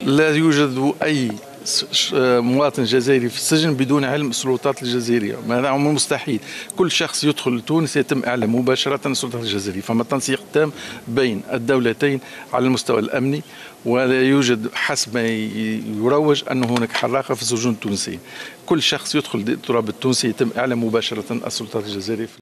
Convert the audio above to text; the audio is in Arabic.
لا يوجد أي مواطن جزائري في السجن بدون علم السلطات الجزائرية، هذا أمر مستحيل. كل شخص يدخل لتونس يتم إعلام مباشرة السلطات الجزائرية، فما تنسيق تام بين الدولتين على المستوى الأمني، ولا يوجد حسب ما يروج أن هناك حراقة في السجون التونسية. كل شخص يدخل التراب التونسي يتم إعلام مباشرة السلطات الجزائرية.